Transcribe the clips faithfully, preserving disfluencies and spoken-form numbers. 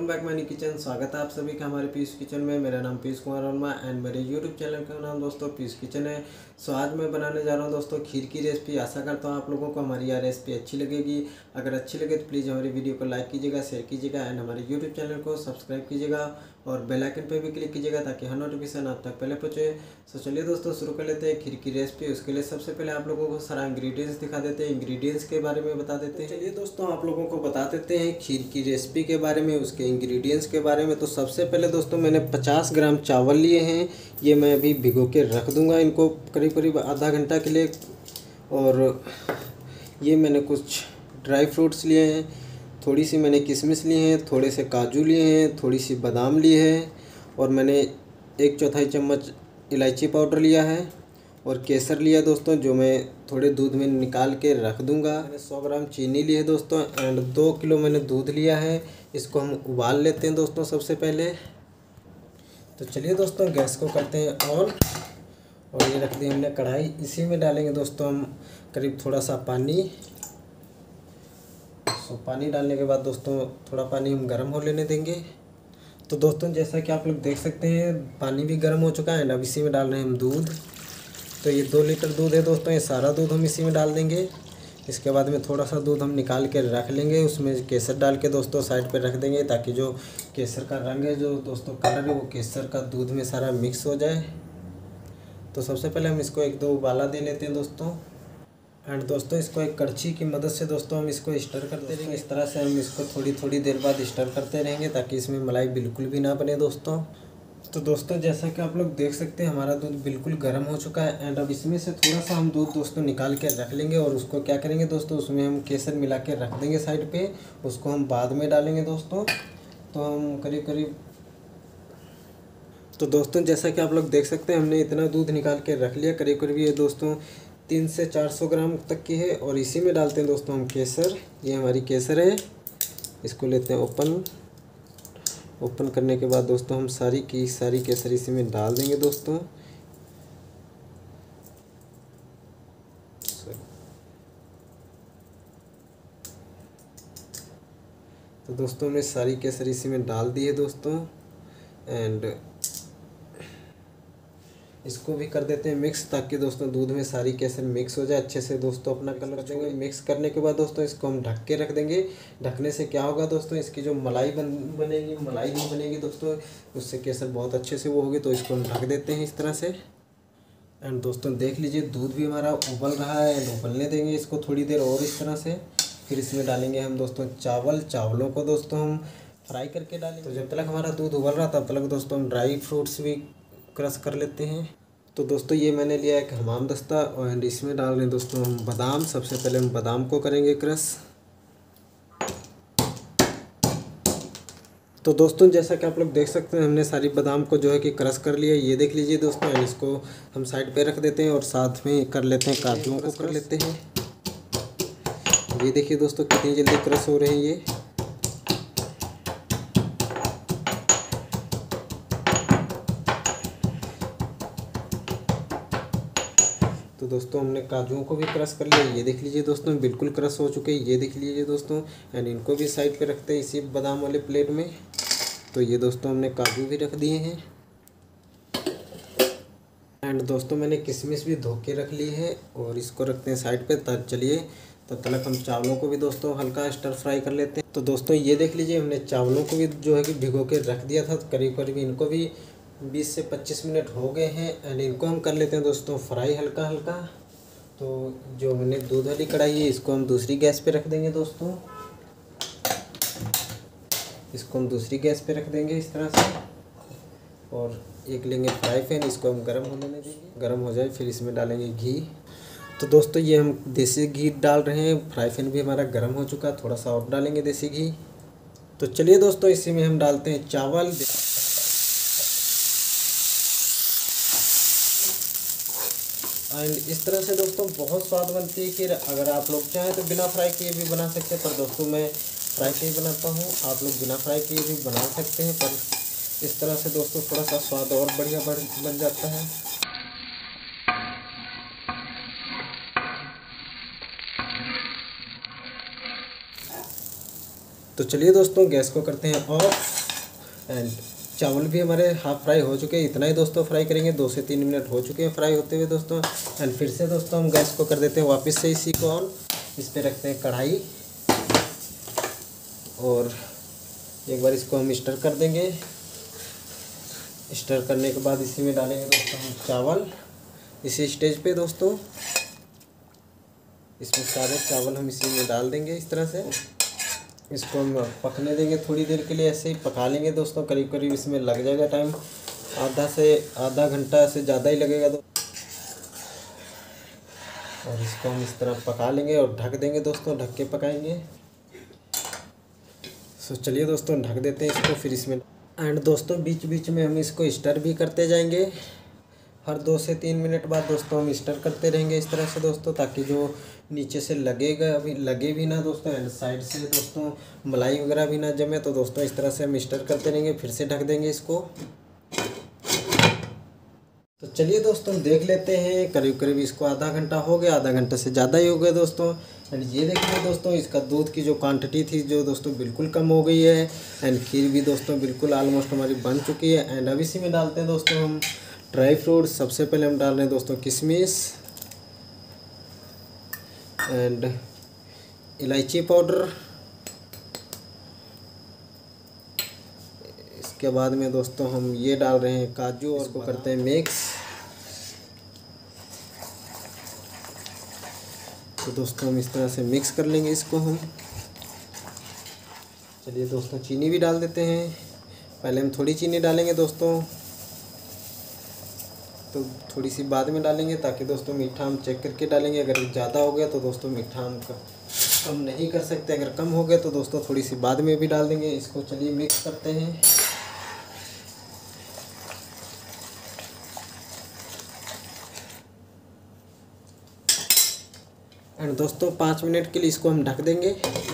Welcome back my kitchen. स्वागत है आप सभी का हमारे पीयूष किचन में। मेरा नाम पीयूष कुमार वर्मा एंड मेरे यूट्यूब चैनल का नाम दोस्तों पीयूष किचन है। सो आज मैं बनाने जा रहा हूं दोस्तों खीर की रेसिपी। आशा करता हूं आप लोगों को हमारी यह रेसिपी अच्छी लगेगी। अगर अच्छी लगे तो प्लीज़ हमारी वीडियो को लाइक कीजिएगा, शेयर कीजिएगा एंड हमारे यूट्यूब चैनल को सब्सक्राइब कीजिएगा और बेल आइकन पर भी क्लिक कीजिएगा ताकि हर नोटिफिकेशन आप तक पहले पहुँचे। सो चलिए दोस्तों शुरू कर लेते हैं खीर की रेसिपी। उसके लिए सबसे पहले आप लोगों को सारा इंग्रेडिएंट्स दिखा देते हैं, इंग्रेडिएंट्स के बारे में बता देते हैं। चलिए दोस्तों आप लोगों को बता देते हैं खीर की रेसिपी के बारे में, उसके इंग्रेडिएंट्स के बारे में। तो सबसे पहले दोस्तों मैंने पचास ग्राम चावल लिए हैं। ये मैं अभी भिगो के रख दूंगा इनको करीब करीब आधा घंटा के लिए। और ये मैंने कुछ ड्राई फ्रूट्स लिए हैं, थोड़ी सी मैंने किशमिश लिए हैं, थोड़े से काजू लिए हैं, थोड़ी सी बादाम लिए हैं और मैंने एक चौथाई चम्मच इलायची पाउडर लिया है और केसर लिया दोस्तों, जो मैं थोड़े दूध में निकाल के रख दूंगा। मैंने सौ ग्राम चीनी ली है दोस्तों एंड दो किलो मैंने दूध लिया है। इसको हम उबाल लेते हैं दोस्तों सबसे पहले। तो चलिए दोस्तों गैस को करते हैं ऑन और ये रख दी हमने कढ़ाई। इसी में डालेंगे दोस्तों हम करीब थोड़ा सा पानी। तो पानी डालने के बाद दोस्तों थोड़ा पानी हम गर्म हो लेने देंगे। तो दोस्तों जैसा कि आप लोग देख सकते हैं पानी भी गर्म हो चुका है। अब इसी में डाल रहे हैं हम दूध। तो ये दो लीटर दूध है दोस्तों, ये सारा दूध हम इसी में डाल देंगे। इसके बाद में थोड़ा सा दूध हम निकाल के रख लेंगे, उसमें केसर डाल के दोस्तों साइड पे रख देंगे ताकि जो केसर का रंग है, जो दोस्तों कलर है, वो केसर का दूध में सारा मिक्स हो जाए। तो सबसे पहले हम इसको एक दो उबाला दे लेते हैं दोस्तों। एंड दोस्तों इसको एक कड़छी की मदद से दोस्तों हम इसको स्टर करते रहेंगे। इस तरह से हम इसको थोड़ी थोड़ी देर बाद स्टर करते रहेंगे ताकि इसमें मलाई बिल्कुल भी ना बने दोस्तों। तो दोस्तों जैसा कि आप लोग देख सकते हैं हमारा दूध बिल्कुल गर्म हो चुका है एंड अब इसमें से थोड़ा सा हम दूध दोस्तों निकाल के रख लेंगे और उसको क्या करेंगे दोस्तों, उसमें हम केसर मिला के रख देंगे साइड पे। उसको हम बाद में डालेंगे दोस्तों। तो हम करीब करीब तो दोस्तों जैसा कि आप लोग देख सकते हैं हमने इतना दूध निकाल के रख लिया। करीब करीब ये दोस्तों तीन से चार सौ ग्राम तक की है। और इसी में डालते हैं दोस्तों हम केसर। ये हमारी केसर है, इसको लेते हैं ओपन। ओपन करने के बाद दोस्तों हम सारी की सारी केसर इसी में डाल देंगे दोस्तों। तो दोस्तों हमने सारी केसर इसी में डाल दी है दोस्तों एंड इसको भी कर देते हैं मिक्स ताकि दोस्तों दूध में सारी केसर मिक्स हो जाए अच्छे से दोस्तों। अपना कलर देंगे। मिक्स करने के बाद दोस्तों इसको हम ढक के रख देंगे। ढकने से क्या होगा दोस्तों, इसकी जो मलाई बन बनेगी मलाई नहीं बनेगी दोस्तों, उससे केसर बहुत अच्छे से वो होगी। तो इसको हम ढक देते हैं इस तरह से। एंड दोस्तों देख लीजिए दूध भी हमारा उबल रहा है एंड उबलने देंगे इसको थोड़ी देर और इस तरह से। फिर इसमें डालेंगे हम दोस्तों चावल। चावलों को दोस्तों हम फ्राई करके डालेंगे। तो जब तक हमारा दूध उबल रहा तब तक दोस्तों हम ड्राई फ्रूट्स भी क्रश कर लेते हैं। तो दोस्तों ये मैंने लिया एक हमाम दस्ता और इसमें डाल रहे हैं दोस्तों हम बादाम। सबसे पहले हम बादाम को करेंगे क्रश। तो दोस्तों जैसा कि आप लोग देख सकते हैं हमने सारी बादाम को जो है कि क्रश कर लिया। ये देख लीजिए दोस्तों एंड इसको हम साइड पे रख देते हैं और साथ में कर लेते हैं काजुओं को कर लेते हैं। ये देखिए दोस्तों कितनी जल्दी क्रश हो रहे हैं ये। तो दोस्तों हमने काजुओं को भी क्रश कर लिया। ये देख लीजिए दोस्तों बिल्कुल क्रश हो चुके हैं। ये देख लीजिए दोस्तों एंड इनको भी साइड पे रखते हैं इसी बादाम वाले प्लेट में। तो ये दोस्तों हमने काजू भी रख दिए हैं एंड दोस्तों मैंने किशमिश भी धो के रख ली है और इसको रखते हैं साइड पे। तब चलिए तब तक हम चावलों को भी दोस्तों हल्का स्टर फ्राई कर लेते हैं। तो दोस्तों ये देख लीजिए हमने चावलों को भी जो है कि भिगो के रख दिया था। करीब करीब इनको भी बीस से पच्चीस मिनट हो गए हैं एंड इनको हम कर लेते हैं दोस्तों फ्राई हल्का हल्का। तो जो हमने दूध वाली कढ़ाई है इसको हम दूसरी गैस पे रख देंगे दोस्तों। इसको हम दूसरी गैस पे रख देंगे इस तरह से और एक लेंगे फ्राई पैन। इसको हम गर्म होने देंगे। गर्म हो जाए फिर इसमें डालेंगे घी। तो दोस्तों ये हम देसी घी डाल रहे हैं। फ्राई पैन भी हमारा गर्म हो चुका, थोड़ा सा और डालेंगे देसी घी। तो चलिए दोस्तों इसी में हम डालते हैं चावल। एंड इस तरह से दोस्तों बहुत स्वाद बनती है कि अगर आप लोग चाहें तो बिना फ्राई किए भी बना सकते हैं, पर दोस्तों मैं फ्राई किए बनाता हूँ। आप लोग बिना फ्राई किए भी बना सकते हैं, पर इस तरह से दोस्तों थोड़ा सा स्वाद और बढ़िया बन जाता है। तो चलिए दोस्तों गैस को करते हैं ऑफ। एंड चावल भी हमारे हाफ फ्राई हो चुके हैं, इतना ही दोस्तों फ्राई करेंगे, दो से तीन मिनट हो चुके हैं फ्राई होते हुए दोस्तों। एंड फिर से दोस्तों हम गैस को कर देते हैं वापस से इसी को ऑन। इस पर रखते हैं कढ़ाई और एक बार इसको हम स्टर कर देंगे। स्टर करने के बाद इसी में डालेंगे दोस्तों हम चावल इसी स्टेज पे दोस्तों। इसमें सारे चावल हम इसी में डाल देंगे इस तरह से। इसको हम पकने देंगे थोड़ी देर के लिए, ऐसे ही पका लेंगे दोस्तों। करीब करीब इसमें लग जाएगा टाइम, आधा से आधा घंटा से ज़्यादा ही लगेगा तो। और इसको हम इस तरह पका लेंगे और ढक देंगे दोस्तों, ढक के पकाएंगे। सो चलिए दोस्तों ढक देते हैं इसको फिर इसमें। एंड दोस्तों बीच बीच में हम इसको स्टर भी करते जाएंगे। हर दो से तीन मिनट बाद दोस्तों हम स्टर करते रहेंगे इस तरह से दोस्तों, ताकि जो नीचे से लगेगा अभी लगे भी ना दोस्तों, एंड साइड से दोस्तों मलाई वगैरह भी ना जमे। तो दोस्तों इस तरह से हम स्टर करते रहेंगे, फिर से ढक देंगे इसको। तो चलिए दोस्तों देख लेते हैं, करीब करीब इसको आधा घंटा हो गया, आधा घंटे से ज़्यादा ही हो गया दोस्तों। एंड ये देखिए दोस्तों इसका दूध की जो क्वांटिटी थी जो दोस्तों बिल्कुल कम हो गई है। एंड खीर भी दोस्तों बिल्कुल ऑलमोस्ट हमारी बन चुकी है। एंड अब इसी में डालते हैं दोस्तों हम ड्राई फ्रूट। सबसे पहले हम डाल रहे हैं दोस्तों किशमिश एंड इलायची पाउडर। इसके बाद में दोस्तों हम ये डाल रहे हैं काजू और इसको करते हैं मिक्स। तो दोस्तों हम इस तरह से मिक्स कर लेंगे इसको हम। चलिए दोस्तों चीनी भी डाल देते हैं। पहले हम थोड़ी चीनी डालेंगे दोस्तों, तो थोड़ी सी बाद में डालेंगे, ताकि दोस्तों मीठा हम चेक करके डालेंगे। अगर ज़्यादा हो गया तो दोस्तों मीठा हम कम नहीं कर सकते, अगर कम हो गया तो दोस्तों थोड़ी सी बाद में भी डाल देंगे इसको। चलिए मिक्स करते हैं। एंड दोस्तों पाँच मिनट के लिए इसको हम ढक देंगे।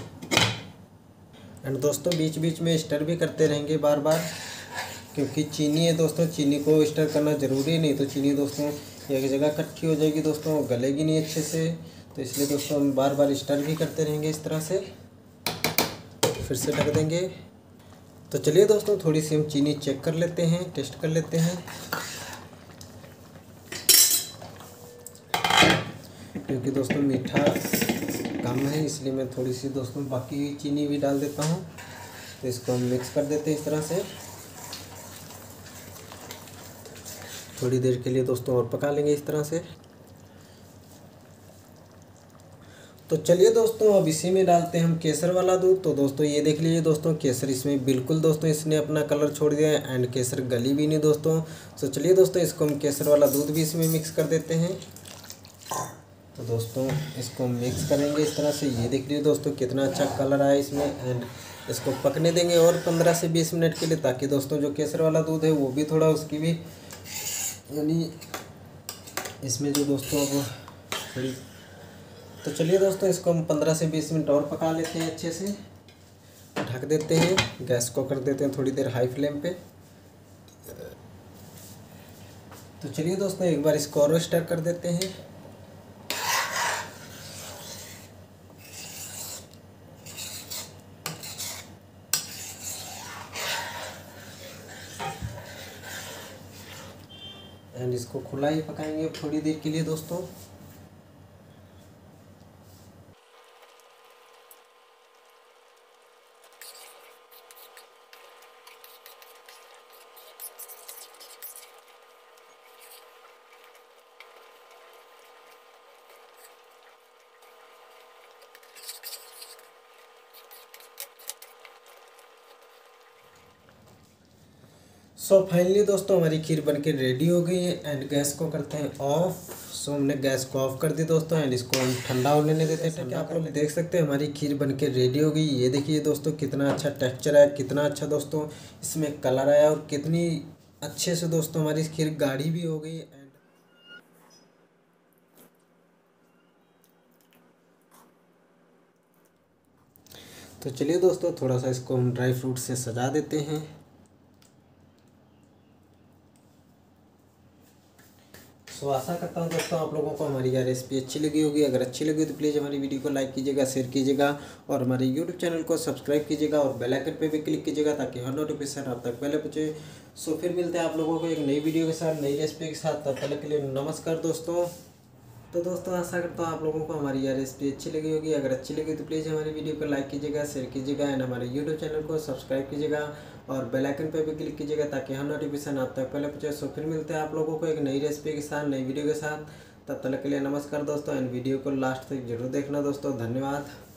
एंड दोस्तों बीच बीच में स्टर भी करते रहेंगे बार बार, क्योंकि चीनी है दोस्तों, चीनी को स्टर करना ज़रूरी है, नहीं तो चीनी दोस्तों एक जगह इकट्ठी हो जाएगी दोस्तों, गलेगी नहीं अच्छे से। तो इसलिए दोस्तों हम बार बार स्टर भी करते रहेंगे इस तरह से। फिर से ढक देंगे। तो चलिए दोस्तों थोड़ी सी हम चीनी चेक कर लेते हैं, टेस्ट कर लेते हैं, क्योंकि दोस्तों मीठा कम है इसलिए मैं थोड़ी सी दोस्तों बाकी चीनी भी डाल देता हूँ। तो इसको हम मिक्स कर देते हैं इस तरह से। थोड़ी देर के लिए दोस्तों और पका लेंगे इस तरह से। तो चलिए दोस्तों अब इसी में डालते हैं हम केसर वाला दूध। तो दोस्तों ये देख लीजिए दोस्तों केसर इसमें बिल्कुल दोस्तों इसने अपना कलर छोड़ दिया है, एंड केसर गली भी नहीं दोस्तों। तो चलिए दोस्तों इसको हम केसर वाला दूध भी इसमें मिक्स कर देते हैं। तो दोस्तों इसको मिक्स करेंगे इस तरह से। ये देख लीजिए दोस्तों कितना अच्छा कलर आया इसमें। एंड इसको पकने देंगे और पंद्रह से बीस मिनट के लिए, ताकि दोस्तों जो केसर वाला दूध है वो भी थोड़ा उसकी भी यानी इसमें जो दोस्तों अब थोड़ी। तो चलिए दोस्तों इसको हम पंद्रह से बीस मिनट और पका लेते हैं अच्छे से। ढक देते हैं, गैस को कर देते हैं थोड़ी देर हाई फ्लेम पे। तो चलिए दोस्तों एक बार इसको और स्टर कर देते हैं। एंड इसको खुला ही पकाएंगे थोड़ी देर के लिए दोस्तों। सो फाइनली दोस्तों हमारी खीर बनके रेडी हो गई है। एंड गैस को करते हैं ऑफ। सो हमने गैस को ऑफ कर दी दोस्तों। एंड इसको हम ठंडा होने देते हैं। ठंडा आप लोग देख सकते हैं हमारी खीर बनके रेडी हो गई। ये देखिए दोस्तों कितना अच्छा टेक्सचर है, कितना अच्छा दोस्तों इसमें कलर आया, और कितनी अच्छे से दोस्तों हमारी खीर गाढ़ी भी हो गई। एंड तो चलिए दोस्तों थोड़ा सा इसको हम ड्राई फ्रूट से सजा देते हैं। सो आशा करता हूँ दोस्तों आप लोगों को हमारी यह रेसिपी अच्छी लगी होगी। अगर अच्छी लगी तो प्लीज़ हमारी वीडियो को लाइक कीजिएगा, शेयर कीजिएगा और हमारे यूट्यूब चैनल को सब्सक्राइब कीजिएगा और बेल आइकन पे भी क्लिक कीजिएगा ताकि हर नोटिफिकेशन आप तक पहले पहुँचे। सो फिर मिलते हैं आप लोगों को एक नई वीडियो के साथ, नई रेसिपी के साथ। तब तक के लिए नमस्कार दोस्तों। तो दोस्तों आशा करता हूँ आप लोगों को हमारी यह रेसिपी अच्छी लगी होगी। अगर अच्छी लगी तो प्लीज़ हमारी वीडियो को लाइक कीजिएगा, शेयर कीजिएगा एंड हमारे यूट्यूब चैनल को सब्सक्राइब कीजिएगा और बेल आइकन पर भी क्लिक कीजिएगा ताकि हर नोटिफिकेशन आप तक पहले पहुँचे। सो फिर मिलते हैं आप लोगों को एक नई रेसिपी के साथ, नई वीडियो के साथ। तब तक के लिए नमस्कार दोस्तों एंड वीडियो को लास्ट तक जरूर देखना दोस्तों। धन्यवाद।